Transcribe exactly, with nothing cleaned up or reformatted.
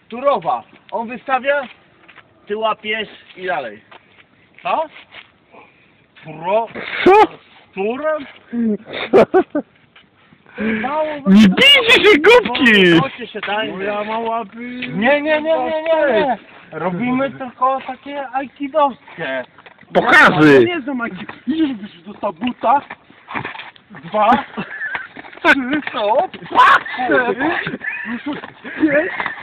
turowa. On wystawia, ty łapiesz i dalej. Co? Turo? Co? Turem? Nie bijcie się, głupki! Chodźcie się tańczy. No ja mam łapy... Nie, nie, nie, nie, nie, nie. Robimy tylko takie aikidowskie. Pokazy! Ja nie znam, jak ile byś dostał buta? Dwa, trzy, to, cztery, pięć,